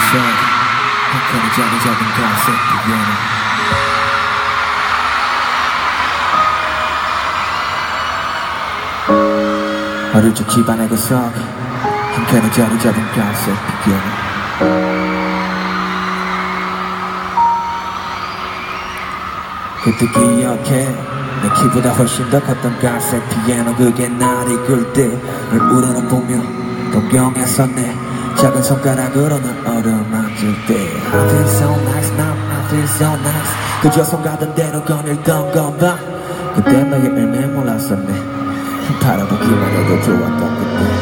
있어 한편에 자리 잡은 갈색 피아노 어릴 적 집안의 그 속 한편에 자리 잡은 갈색 피아노 그때 기억해 내 키보다 훨씬 더 컸던 갈색 피아노 그게 날 이끌 때를 우러러보며 동경했었네 작은 손가락으로 널 어루만질 때 I feel so nice now I feel so nice 그저 손 가던 대로 거닐던 건봐 그때 너의 일매 몰랐었네 바라보기만 해도 좋았던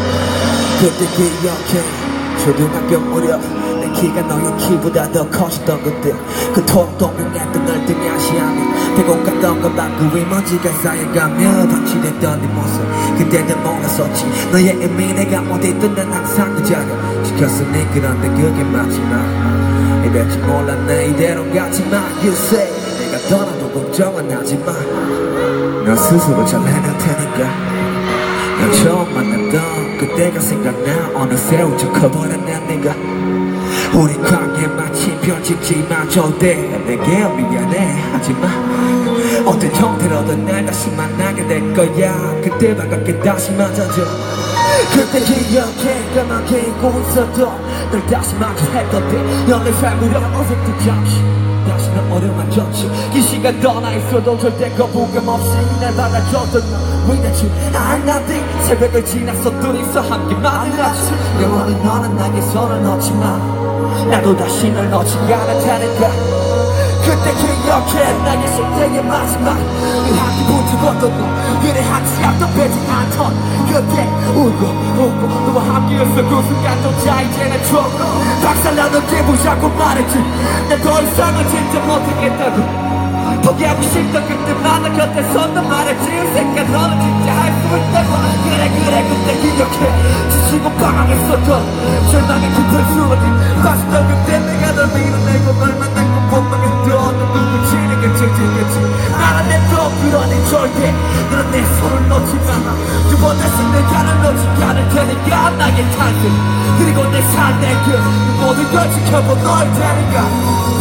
그때 기억해 초등학교 무렵 내 키가 너의 키보다 더 커졌던 그때 그토록 동경했던 널 등한시하며 대공 갔던 건방그 위 먼지가 쌓여가며 방치됐던 네 모습 그때는 몰랐었지 너의 의미 내가 못했던 난 항상 그 자료 시켰으니 그런데 그게 맞지만 이럴지 몰랐네 이대로 가지마 You say 내가 떠나도 걱정은 하지마 너 스스로 잘 해낼 테니까 널 처음 만났던 그때가 생각나 어느새 우쩍 커버렸네 네가 우리 관계 마치 편집지마저 돼 내게 미안해 하지만 어떤 형태로든 날 다시 만나게 될 거야 그때 반갑게 다시 맞아줘 그때 기억해 까맣게 잊고 있어도 널 다시 마주했던 때 연애 삶으로 어색도 잠시 다시는 어려워졌지 이 시간 떠나 있어도 절대 거부감 없이 날 받아줬던 너 Without you I'm nothing 새벽을 지나서 둘이서 함께 만나지 영원히 너는 나에게 손을 놓지 마 나도 다시 널 놓지 않을 테니까 그때 기억해 나의 생애의 마지막 그 한끼 붙잡았던 너 그래 한치 앞도 빼지 않던 그때 울고 너와 함께였어 그 순간조차 이제는 추억으로 박살나는 기분 자꾸 말했지 난 더 이상은 진짜 못하겠다고 포기하고 싶던 그때만 나 곁에 섰다 말했지 생각 너는 진짜 할 수 있다고 그래 그때 기억해 지치고 방황했었던 절망의 깊은 수어진 빠졌던 그때 내가 널 밀어내고 널 만나고 원망했던 눈물 치는 게 질질겠지 나는 냅둬 그러니 절대 너는 내 손을 놓지 마 두 번 다시 내 가를 놓지 않을 테니까 나의 탄생 그리고 내 삶의 그 모든 걸 지켜본 너일 테니까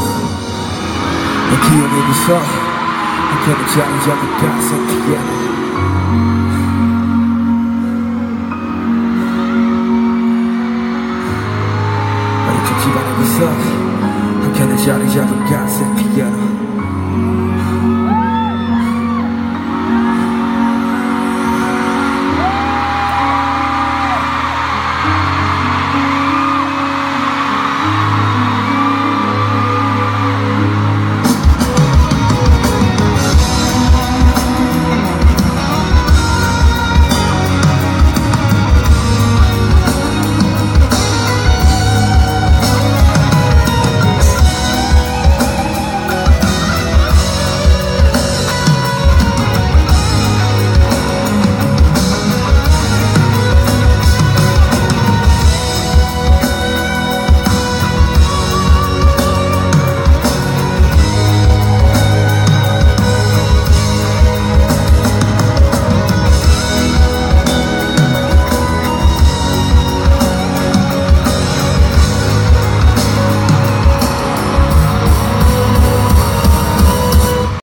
내 기억에 비서 한편에 자리 잡은 갈색 피아노 어릴 적 집안에 비서 한편에 자리 잡은 갈색 피아노